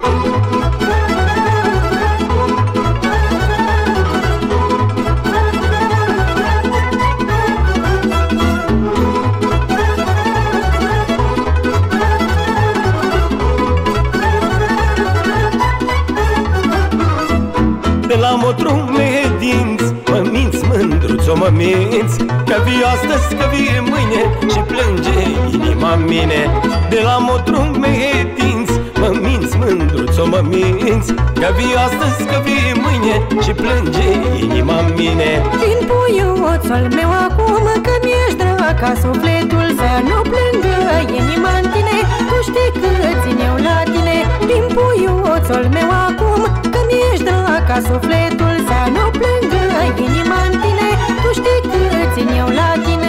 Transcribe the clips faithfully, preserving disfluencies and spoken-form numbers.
De la motrume dinți, mă minți mândruț-o, mă minți, că vii astăzi, că vii mâine și plânge inima mine. De la motrume dinți, mă minți mândruț-o, mă minți, că vii astăzi, că vii mâine și plânge inima mine. Din puiuțul meu acum, că mi-ești drag ca sufletul, să nu plângă inima în tine, tu știi cât țin eu la tine. Din puiuțul meu acum, că mi-ești drag ca sufletul, să nu plângă inima în tine, tu știi cât țin eu la tine.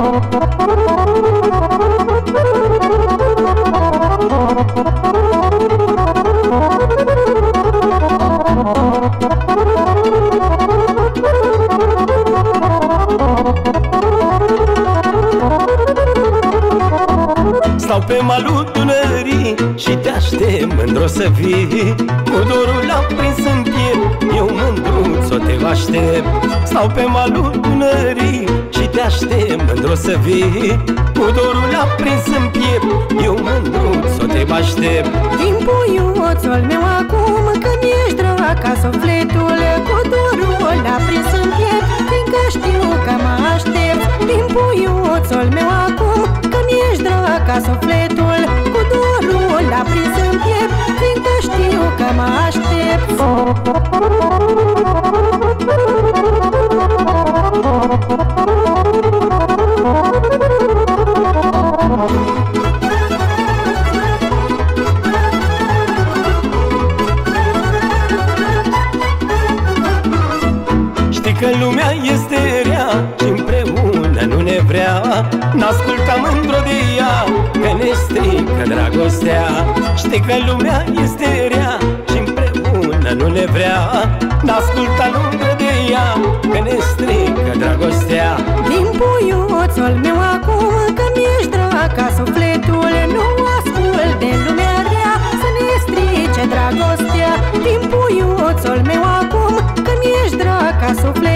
Stau pe malul Dunării și te aștept, mândru să vii, cu dorul aprins în piept, eu mândruț-o te aștept. Stau pe malul Dunării și te aștept, mândru să vii, cu dorul aprins în piept, eu mândruț-o te aștept. Din puiuțul meu acum, că mi-ești drag ca sufletul, cu dorul aprins în piept, fiindcă știu că mă aștept. Din puiuțul meu acum, că mi-ești drag ca sufletul, cu dorul aprins în piept, fiindcă știu că mă aștept. Știi că lumea este rea și împreună nu ne vrea, n-asculta mândru de ea, că ne strică dragostea. Știi că lumea este rea și împreună nu ne vrea, n-asculta mândru de ea, că ne strică dragostea. Din puiuțul meu acum, că mi-ești drag ca sufletul, nu ascult de lumea rea, să ne strice dragostea. Din puiuțul meu acum, că mi-ești drag ca sufletul,